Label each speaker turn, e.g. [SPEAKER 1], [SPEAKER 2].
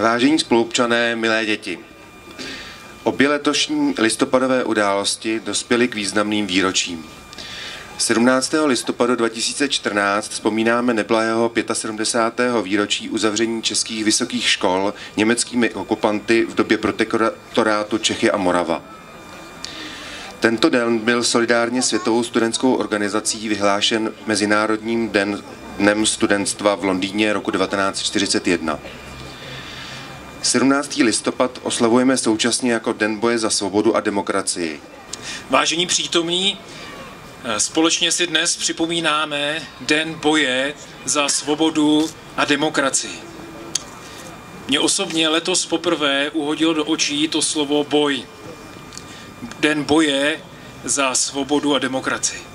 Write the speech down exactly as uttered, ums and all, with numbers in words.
[SPEAKER 1] Vážení spoluobčané, milé děti, obě letošní listopadové události dospěly k významným výročím. sedmnáctého listopadu dva tisíce čtrnáct vzpomínáme neblahého sedmdesátého pátého výročí uzavření českých vysokých škol německými okupanty v době protektorátu Čechy a Morava. Tento den byl solidárně Světovou studentskou organizací vyhlášen Mezinárodním den, dnem studentstva v Londýně roku devatenáct set čtyřicet jedna. sedmnáctého listopad oslavujeme současně jako Den boje za svobodu a demokracii.
[SPEAKER 2] Vážení přítomní, společně si dnes připomínáme Den boje za svobodu a demokracii. Mně osobně letos poprvé uhodilo do očí to slovo boj. Den boje za svobodu a demokracii.